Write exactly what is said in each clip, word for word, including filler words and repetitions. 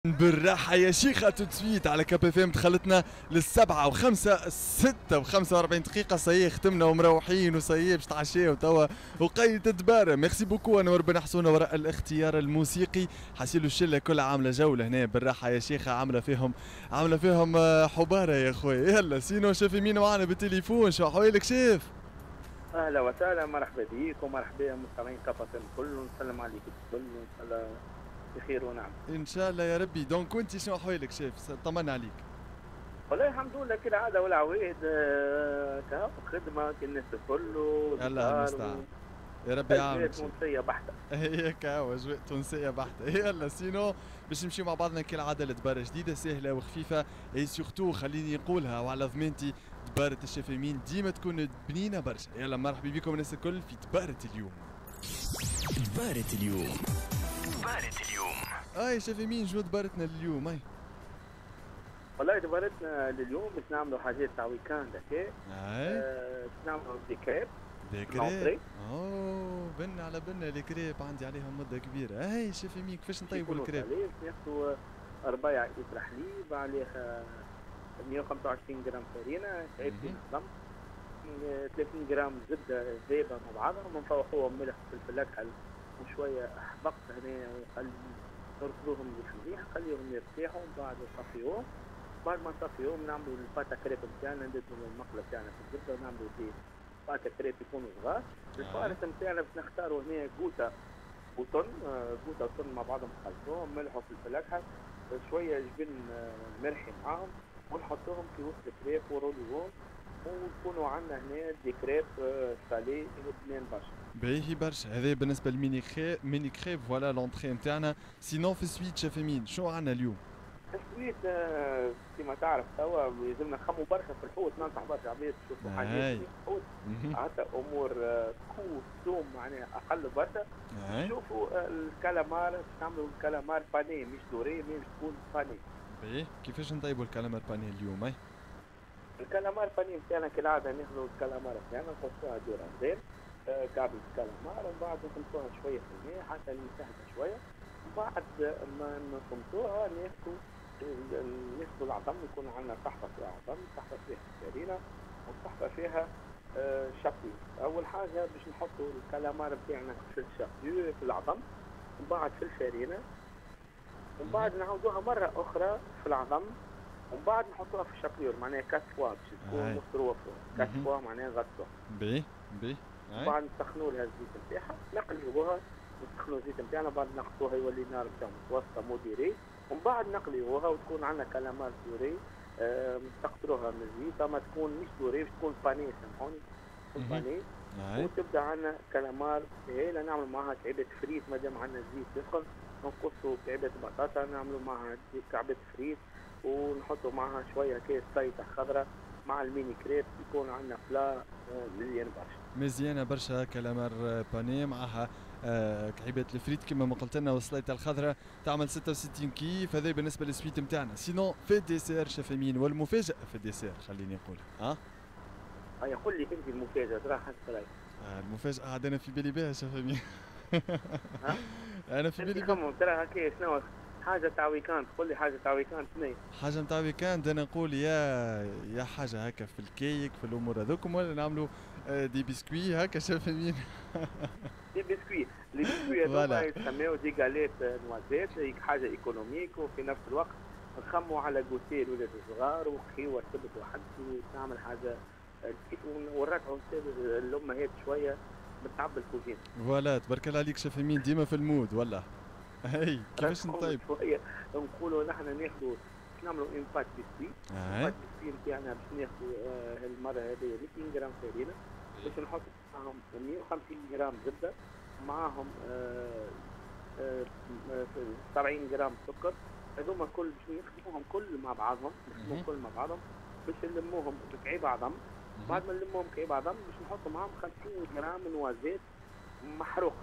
بالراحة يا شيخة تسويت على كاب اف ام دخلتنا للسبعة وخمسة ستة وخمسة وأربعين دقيقة صيي ختمنا ومروحين وصيي باش تعشيو توا وقيت تبارة. ميرسي بوكو انور بن حسونة وراء الاختيار الموسيقي. حسيلو الشلة كلها عاملة جولة هنا بالراحة يا شيخة عاملة فيهم عاملة فيهم حبارة يا خويا. يلا سينو شاف مين معنا بالتليفون شو حوالك شيف؟ اهلا وسهلا مرحبا بيك ومرحبا مستمعين كاب اف ام كل نسلم عليك الكل وان شاء الله بخير ونعم. ان شاء الله يا ربي. دونك وانت شنو حوالك شيف؟ طمنا عليك. والله الحمد لله كالعاده والعويد كهو خدمه كالناس الكل الله المستعان يا ربي يعاونك. تونسيه بحته. هيك هو اجواء تونسيه بحته. يلا سينو باش نمشيو مع بعضنا كالعاده لدباره جديده سهله وخفيفه اي سورتو خليني نقولها وعلى ضمانتي دباره الشيف يمين ديما تكون بنينه برشا. يلا مرحبا بكم الناس الكل في دباره اليوم. دباره اليوم دباره اليوم اي شيف يمين شنو دبارتنا اليوم؟ اي والله دبارتنا لليوم باش نعملوا حاجات تاع ويكاند هكا. اي آه، باش نعملوا دي كريب. دي كريب اوه بن على بن لي كريب عندي عليهم مده كبيره. اي شيف يمين كيفاش نطيبوا الكريب؟ ناخذوا ربع لتر حليب عليه مية وخمسة وعشرين جرام فرينه تعيب فيها نظام ثلاثين جرام زبده ذيبه مع بعضها ونفوحوهم ملح وفلفل اكحل وشويه حبقت هنا وخلي نركضوهم بالمليح نخليهم يرتاحوا ومن بعد نصفيوهم. بعد ما نصفيوهم نعملوا الباتا كريب نتاعنا ندهنوا المقله تاعنا في الزبده ونعملوا دي باتا كريب يكونوا صغار. الفارس نتاعنا باش نختاروا هنا جوتا وطن جوتا وطن مع بعضهم نخلطوهم ملح وفلفل اكحل شويه جبن مرحي معاهم ونحطوهم في وسط الكريب وروليهم ويكونوا عندنا هنا دي كريب سالي اثنين برشا. باهي برشا. هذا بالنسبه للميني كريب ميني كريب فوالا لونتري نتاعنا. سينون في السويت شاف مين شو عندنا اليوم؟ السويت كيما تعرف توا لازمنا نخموا برشا في الحوت ننصح برشا عباد تشوفوا حاجات في الحوت حتى امور كوس ثوم معناها اقل برشا. شوفوا الكالامار باش نعملوا الكالامار بانيه مش دوري مش تكون بانيه. باهي كيفاش نطيبوا الكالامار بانيه اليوم؟ اي الكالامار بانيه نتاعنا كالعاده ناخذوا الكالامار نتاعنا نقصوها دوران كعب الكالامار ومن بعد نخلطوها شويه في الماء حتى تهدى شويه. بعد ما نخلطوها ناخذوا ناخذوا العظم يكون عندنا صحفه فيها عظم صحفه فيها فرينه وصحفه فيها آه شابيو. اول حاجه باش نحطوا الكالامار بتاعنا في الشابيو في العظم ومن بعد في الفرينه ومن بعد نعاودوها مره اخرى في العظم ومن بعد نحطوها في الشابيور معناها كات فوا باش تكون مستروه كات فوا معناها غطوها. بي بي بعد نسخنوا لها الزيت نتاعها نقليوها نسخنوا الزيت نتاعنا بعد نقصوها يولي النار نتاعها متوسطه موديري ومن بعد نقليوها وتكون عندنا كالامار دوري أه تقطروها من الزيت اما تكون مش دوري باش تكون بانيه سامحوني تكون بانيه وتبدا عندنا كالامار هيلا نعمل معها كعبه فريت مادام عندنا الزيت يسخن نقصوا كعبه بطاطا نعملوا معها كعبه فريت ونحطوا معها شويه كيس سلطه خضراء مع الميني كريب يكون عندنا فلا مزيان برشا. مزيانه برشا كالامار بانيه معها آه كعيبه الفريت كما ما قلت لنا والسليطه الخضراء تعمل ستة وستين كيف. هذا بالنسبه للسويت نتاعنا. سينون في الديسير شاف يمين والمفاجاه في الديسير خليني نقول ها هيا قول لي انت المفاجاه راح حسب آه المفاجاه عاد انا في بالي بها شاف يمين. ها انا في بالي بها ترى هكا شنو حاجه تاع ويكاند قول لي حاجه تاع ويكاند شنو حاجه نتاع ويكاند انا نقول يا يا حاجه هكا في الكيك في الامور هذوكم ولا نعملوا دي بسكوي هكا شاف يمين. دي بسكوي لي بسكوي هذوما يسميو دي غاليت نوازيت هيك حاجه ايكونوميك وفي نفس الوقت نخموا على جوتي الولاد الصغار وخيوه تبت واحد وتعمل حاجه ونرجعوا الامهات شويه بتعب الكوزين. فوالا تبارك الله عليك شاف يمين ديما في المود ولا هي كيفاش نطيب شويه نقولوا نحن ناخذوا نعملوا امبات بسكوي امبات بسكوي نتاعنا باش ناخذوا آه المره هذه مئتين جرام فرينه باش نحط معاهم مية وخمسين جرام زبده معاهم آه آه سبعين جرام سكر. هذوما كل باش نخدموهم كل مع بعضهم نخدموهم كل مع بعضهم باش نلموهم بكعيب عظم. بعد ما نلموهم كعيب عظم باش نحطوا معاهم خمسين جرام نوازيت محروقه.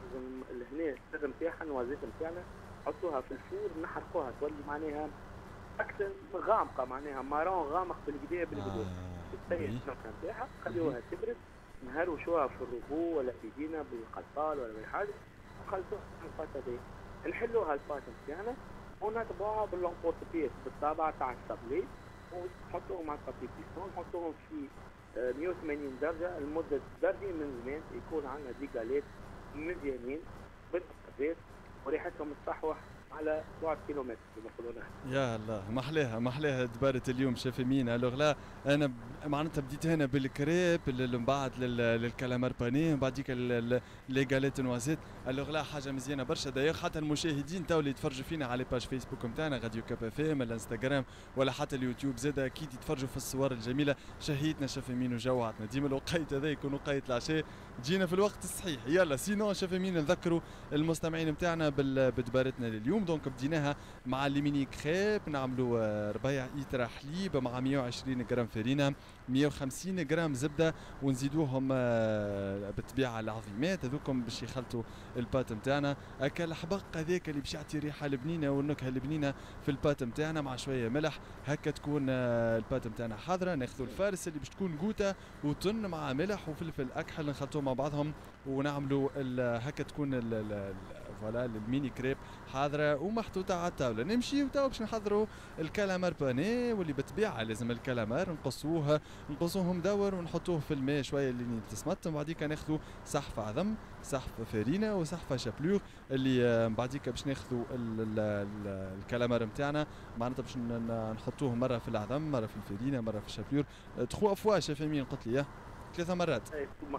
هنا السر نتاعها النوازيت نتاعنا نحطوها في الفور نحرقوها تولي معناها اكثر غامقه معناها مارون غامق بالكدا بالكدا تستوي السمكه نتاعها خليوها تبرد نهروشوها في الربو ولا في دينا بالقطال ولا بحاجه نخلطوها في الباطه دي نحلوها الباطه نتاعنا ونطبعوها باللومبورت بيس بالطابعه تاع السابلي، ونحطوهم على البابي بيسون، نحطوهم في آه، مية وثمانين درجه لمده درجه من زمان، يكون عندنا دي جاليت مزيانين بالقطبات وريحتهم تصحوح على بعد كيلومتر كما يقولوا نحن. يا الله محلاها محلاها دبارة اليوم شاف مين. الوغ لا انا ب- معناتها بديت هنا بالكريب اللي من بعد لل- للكالامار بانيه، من بعديك لي غاليت نوازيت. الوغ لا حاجه مزيانه برشا. دايوغ حتى المشاهدين تو اللي يتفرجوا فينا على باج فيسبوك نتاعنا راديو كاب اف ام، الانستغرام ولا حتى اليوتيوب زاد اكيد يتفرجوا في الصور الجميله. شهيتنا شاف مين وجوعتنا ديما الوقيت هذا يكون وقيت العشاء، جينا في الوقت الصحيح. يلا سينو شاف مين نذكروا المستمعين نتاعنا بدبارتنا لليوم. دونك بديناها مع الليميني كريب، نعملوا آه، ربيع ايترا حليب مع مية وعشرين غرام فرينه، مية وخمسين غرام زبده، ونزيدوهم آه، بالطبيعه العظيمات هذوكم باش يخلطوا البات نتاعنا. هكا الحبق هذاك اللي باش يعطي الريحه البنينه والنكهه البنينه في البات نتاعنا مع شويه ملح. هكا تكون آه، البات نتاعنا حاضره. ناخذوا الفارس اللي باش تكون قوته وطن مع ملح وفلفل اكحل، نخلطوهم مع بعضهم ونعملوا ال- هكا تكون ال- ال- ال- فوالا الميني كريب حاضره ومحطوطه على الطاوله. نمشي وتوا باش نحضروا الكالامار باني، واللي بالطبيعه لازم الكالامار نقصوه نقصوه مدور ونحطوه في الماء شويه اللي تسمط. من بعديك ناخذوا صحفه عظم، صحفه فرينه وصحفه شابلور. اللي آه، من بعديك باش ناخذوا ال- ال- ال- الكالامار نتاعنا معناتها باش ن- ن- نحطوه مره في العظم، مره في الفرينه، مره في الشابلور. تخوا افوا شاف مين قلت لي ثلاثه مرات. إيه، ثم-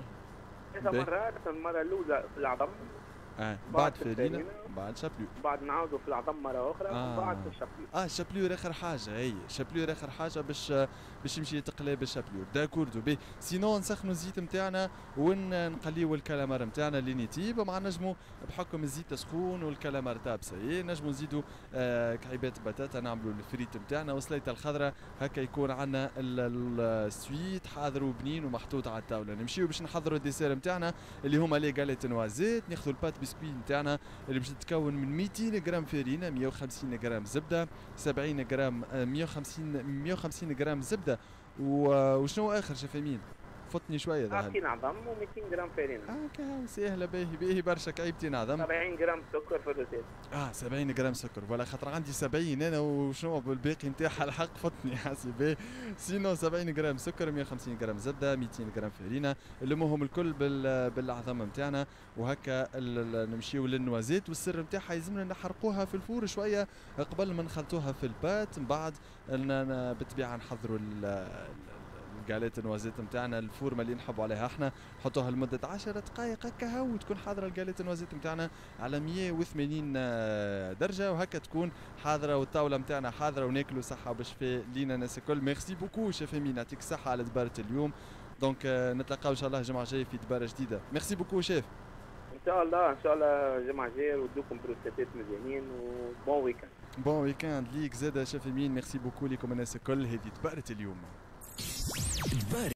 ثلاث باهي. مرات. المره الاولى في العظم، اه بعد بعد في فرينه الفرينة. بعد شابلور. بعد نعاودوا في العظم مره اخرى، آه. وبعد في الشابليو. اه الشابلور اخر حاجه، هي الشابلور اخر حاجه باش باش يمشي يتقلى بالشابلور. داكوردو بي سينو نسخنوا الزيت نتاعنا ونقليو الكالامار نتاعنا اللي نيتيب، مع نجموا بحكم الزيت سخون والكالامار تاب سي نجموا نزيدوا آه كعيبات بطاطا، نعملوا الفريت نتاعنا وسليطه الخضراء. هكا يكون عندنا السويت حاضر وبنين ومحطوط على الطاوله. نمشيو باش نحضروا الديسير نتاعنا اللي هما لي غاليت نوازيت. ناخذوا البات بسكوي نتاعنا اللي باش تتكون من مئتين غرام فرينه، مية وخمسين غرام زبده، سبعين غرام آه، مية وخمسين مية وخمسين غرام زبده. و- وشنو اخر شاف يمين فوتني شويه ذا عشرين عظم و200 جرام فرينه، هكا سهله باهي باهي برشا كعيبتي نعظم. سبعين جرام سكر في الروتين. اه سبعين غرام سكر ولا خاطر عندي سبعين انا وشنو بالباقي نتاعها الحق فوتني حاسب. سينو سبعين غرام سكر، مية وخمسين غرام زبده، مئتين غرام فرينه، نلموهم الكل بال بالعظم نتاعنا. وهكا ال- ال- نمشيو للنوازيت، والسر نتاعها يلزمنا نحرقوها في الفور شويه قبل ما نخلطوها في البات. من بعد ن- ن- بالطبيعه نحضروا ال- ال- الجاليت النوازيت نتاعنا الفورمه اللي نحبوا عليها احنا، نحطوها لمده عشر دقائق هكا هاو تكون حاضره الجاليت النوازيت نتاعنا على مية وثمانين آه، درجه، وهكا تكون حاضره والطاوله نتاعنا حاضره وناكلوا صحه وبشفاء لينا الناس الكل. ميرسي بوكو شيف امين، يعطيك الصحه على دباره اليوم. دونك آه، نتلاقاو ان شاء الله الجمعه الجايه في دباره جديده. ميرسي بوكو شيف. ان شاء الله ان شاء الله جمعه جايه ودوكم بروستاتات مزيانين وبون ويكند. بون ويكاند ليك زاده شيف امين. ميرسي بوكو لكم الناس الكل. هذه دباره اليوم. دبارة